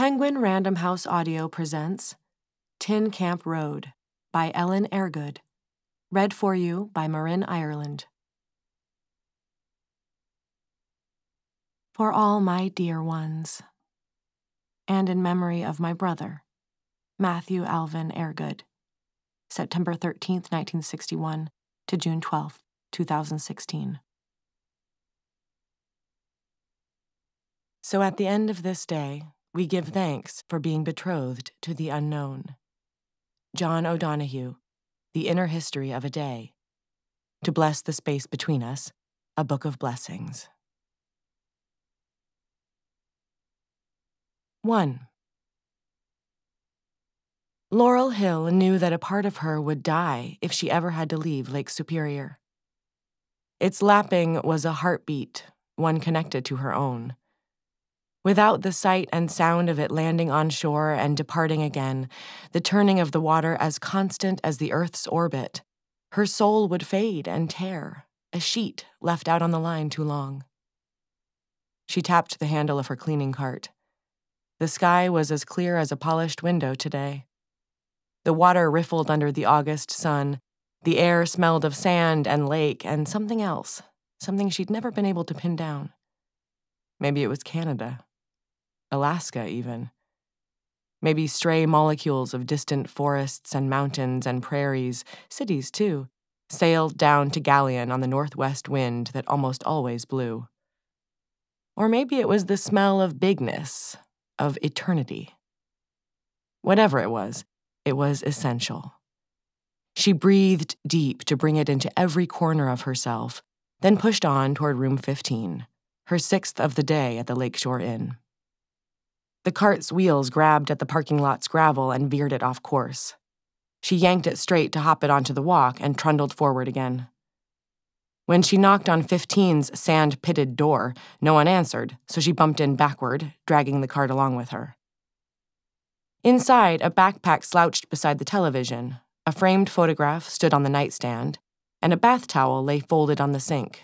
Penguin Random House Audio presents Tin Camp Road by Ellen Airgood. Read for you by Marin, Ireland. For all my dear ones, and in memory of my brother, Matthew Alvin Airgood, September 13th, 1961 to June 12th, 2016. So at the end of this day, we give thanks for being betrothed to the unknown. John O'Donohue, The Inner History of a Day. To bless the space between us, a book of blessings. 1. Laurel Hill knew that a part of her would die if she ever had to leave Lake Superior. Its lapping was a heartbeat, one connected to her own. Without the sight and sound of it landing on shore and departing again, the turning of the water as constant as the Earth's orbit, her soul would fade and tear, a sheet left out on the line too long. She tapped the handle of her cleaning cart. The sky was as clear as a polished window today. The water riffled under the August sun. The air smelled of sand and lake and something else, something she'd never been able to pin down. Maybe it was Canada. Alaska, even. Maybe stray molecules of distant forests and mountains and prairies, cities too, sailed down to Galleon on the northwest wind that almost always blew. Or maybe it was the smell of bigness, of eternity. Whatever it was essential. She breathed deep to bring it into every corner of herself, then pushed on toward room 15, her sixth of the day at the Lakeshore Inn. The cart's wheels grabbed at the parking lot's gravel and veered it off course. She yanked it straight to hop it onto the walk and trundled forward again. When she knocked on 15's sand-pitted door, no one answered, so she bumped in backward, dragging the cart along with her. Inside, a backpack slouched beside the television, a framed photograph stood on the nightstand, and a bath towel lay folded on the sink.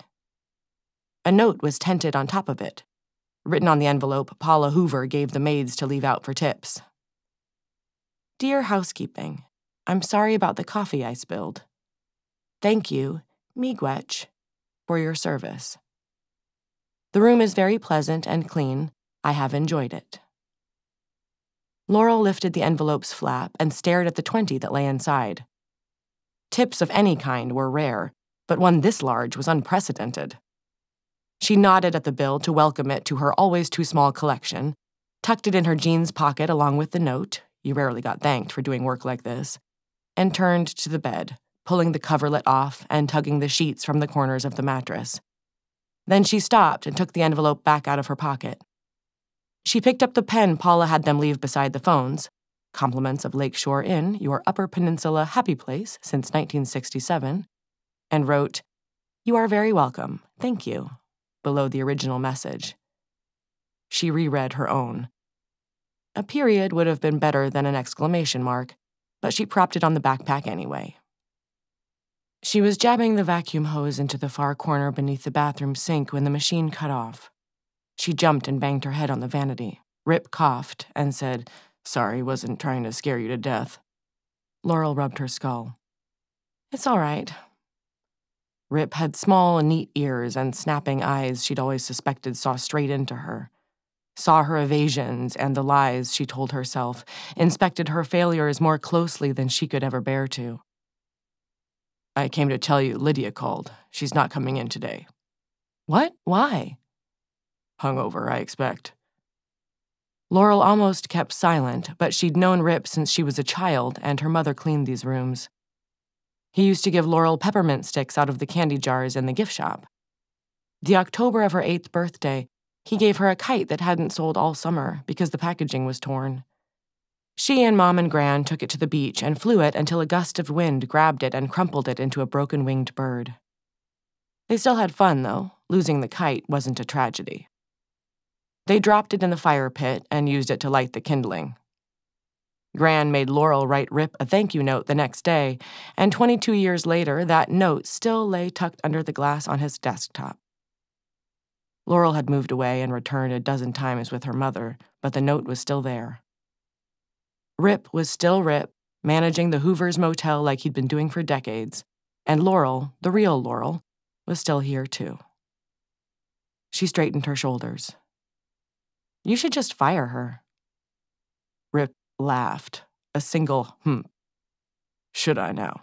A note was tented on top of it. Written on the envelope, Paula Hoover gave the maids to leave out for tips. Dear housekeeping, I'm sorry about the coffee I spilled. Thank you, miigwech, for your service. The room is very pleasant and clean. I have enjoyed it. Laurel lifted the envelope's flap and stared at the 20 that lay inside. Tips of any kind were rare, but one this large was unprecedented. She nodded at the bill to welcome it to her always-too-small collection, tucked it in her jeans pocket along with the note — you rarely got thanked for doing work like this — and turned to the bed, pulling the coverlet off and tugging the sheets from the corners of the mattress. Then she stopped and took the envelope back out of her pocket. She picked up the pen Paula had them leave beside the phones — compliments of Lakeshore Inn, your Upper Peninsula happy place since 1967 — and wrote, "You are very welcome, thank you," below the original message. She reread her own. A period would have been better than an exclamation mark, but she propped it on the backpack anyway. She was jabbing the vacuum hose into the far corner beneath the bathroom sink when the machine cut off. She jumped and banged her head on the vanity. Rip coughed and said, "Sorry, wasn't trying to scare you to death." Laurel rubbed her skull. "It's all right." Rip had small, neat ears and snapping eyes she'd always suspected saw straight into her, saw her evasions and the lies she told herself, inspected her failures more closely than she could ever bear to. "I came to tell you Lydia called. She's not coming in today." "What? Why?" "Hungover, I expect." Laurel almost kept silent, but she'd known Rip since she was a child, and her mother cleaned these rooms. He used to give Laurel peppermint sticks out of the candy jars in the gift shop. The October of her 8th birthday, he gave her a kite that hadn't sold all summer because the packaging was torn. She and Mom and Gran took it to the beach and flew it until a gust of wind grabbed it and crumpled it into a broken-winged bird. They still had fun, though. Losing the kite wasn't a tragedy. They dropped it in the fire pit and used it to light the kindling. Gran made Laurel write Rip a thank you note the next day, and 22 years later, that note still lay tucked under the glass on his desktop. Laurel had moved away and returned a dozen times with her mother, but the note was still there. Rip was still Rip, managing the Hoover's motel like he'd been doing for decades, and Laurel, the real Laurel, was still here too. She straightened her shoulders. You should just fire her. Rip laughed, a single Should I now?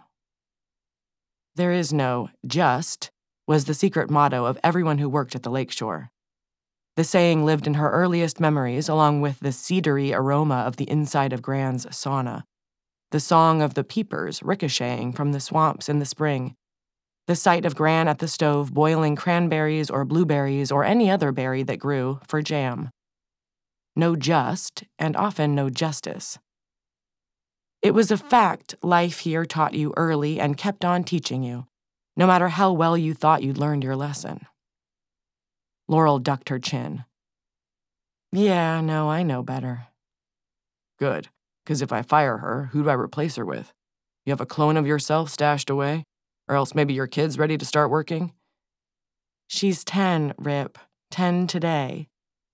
There is no just was the secret motto of everyone who worked at the lakeshore. The saying lived in her earliest memories along with the cedary aroma of the inside of Gran's sauna, the song of the peepers ricocheting from the swamps in the spring, the sight of Gran at the stove boiling cranberries or blueberries or any other berry that grew for jam. No just, and often no justice. It was a fact life here taught you early and kept on teaching you, no matter how well you thought you'd learned your lesson. Laurel ducked her chin. Yeah, no, I know better. Good, because if I fire her, who do I replace her with? You have a clone of yourself stashed away? Or else maybe your kid's ready to start working? She's 10, Rip. 10 today.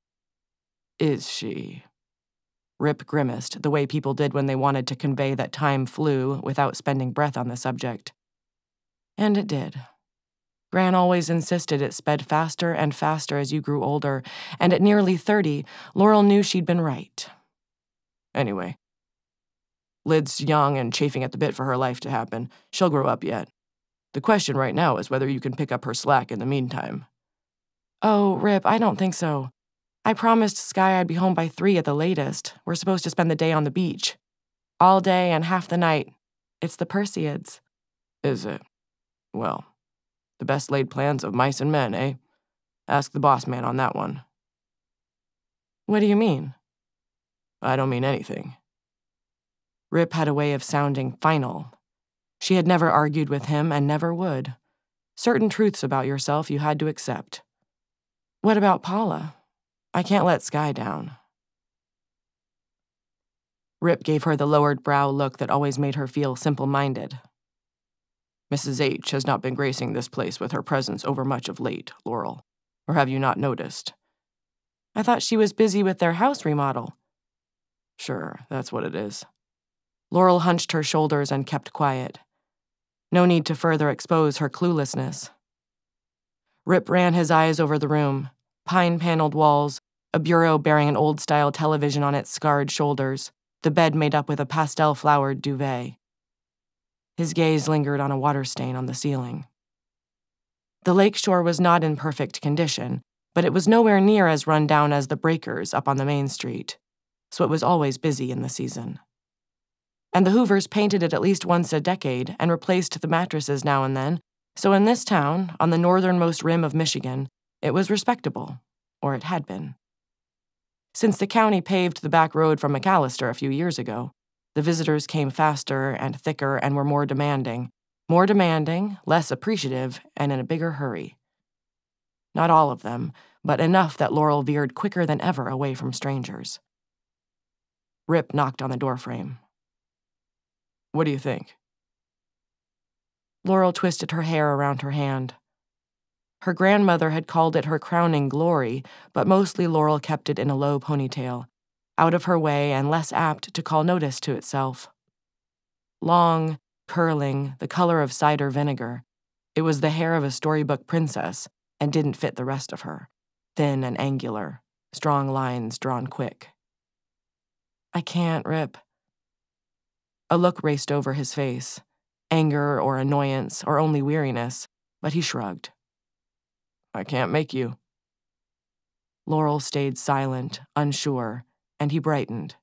Is she? Rip grimaced, the way people did when they wanted to convey that time flew without spending breath on the subject. And it did. Gran always insisted it sped faster and faster as you grew older, and at nearly 30, Laurel knew she'd been right. Anyway, Lid's young and chafing at the bit for her life to happen. She'll grow up yet. The question right now is whether you can pick up her slack in the meantime. Oh, Rip, I don't think so. I promised Skye I'd be home by 3 at the latest. We're supposed to spend the day on the beach. All day and half the night. It's the Perseids. Is it? Well, the best laid plans of mice and men, eh? Ask the boss man on that one. What do you mean? I don't mean anything. Rip had a way of sounding final. She had never argued with him and never would. Certain truths about yourself you had to accept. What about Paula? I can't let Skye down. Rip gave her the lowered brow look that always made her feel simple-minded. Mrs. H has not been gracing this place with her presence overmuch of late, Laurel. Or have you not noticed? I thought she was busy with their house remodel. Sure, that's what it is. Laurel hunched her shoulders and kept quiet. No need to further expose her cluelessness. Rip ran his eyes over the room. Pine-paneled walls, a bureau bearing an old-style television on its scarred shoulders, the bed made up with a pastel-flowered duvet. His gaze lingered on a water stain on the ceiling. The lakeshore was not in perfect condition, but it was nowhere near as run down as the breakers up on the main street, so it was always busy in the season. And the Hoovers painted it at least once a decade and replaced the mattresses now and then, so in this town, on the northernmost rim of Michigan, it was respectable, or it had been. Since the county paved the back road from McAllister a few years ago, the visitors came faster and thicker and were more demanding, less appreciative, and in a bigger hurry. Not all of them, but enough that Laurel veered quicker than ever away from strangers. Rip knocked on the doorframe. What do you think? Laurel twisted her hair around her hand. Her grandmother had called it her crowning glory, but mostly Laurel kept it in a low ponytail, out of her way and less apt to call notice to itself. Long, curling, the color of cider vinegar, it was the hair of a storybook princess and didn't fit the rest of her, thin and angular, strong lines drawn quick. I can't, Rip. A look raced over his face, anger or annoyance or only weariness, but he shrugged. I can't make you. Laurel stayed silent, unsure, and he brightened.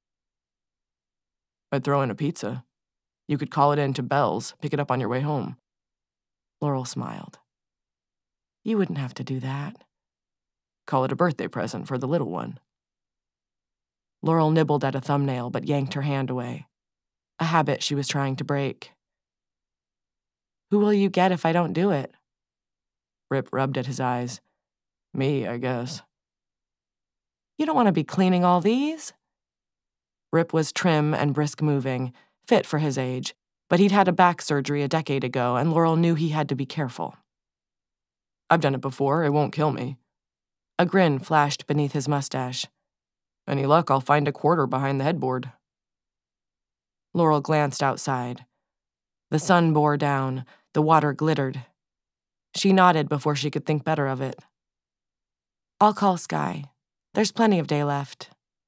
I'd throw in a pizza. You could call it in to Bell's, pick it up on your way home. Laurel smiled. You wouldn't have to do that. Call it a birthday present for the little one. Laurel nibbled at a thumbnail but yanked her hand away, a habit she was trying to break. Who will you get if I don't do it? Rip rubbed at his eyes. Me, I guess. You don't want to be cleaning all these? Rip was trim and brisk-moving, fit for his age, but he'd had a back surgery a decade ago, and Laurel knew he had to be careful. I've done it before, it won't kill me. A grin flashed beneath his mustache. "Any luck, I'll find a quarter behind the headboard." Laurel glanced outside. The sun bore down, the water glittered. She nodded before she could think better of it. "I'll call Skye. There's plenty of day left."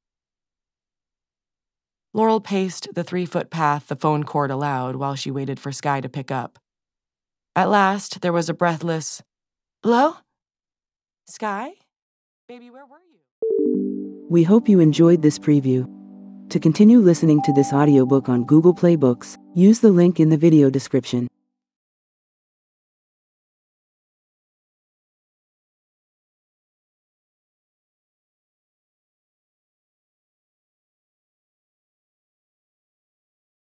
Laurel paced the 3-foot path the phone cord allowed while she waited for Skye to pick up. At last, there was a breathless, "Hello? Skye? Baby, where were you?" We hope you enjoyed this preview. To continue listening to this audiobook on Google Play Books, use the link in the video description.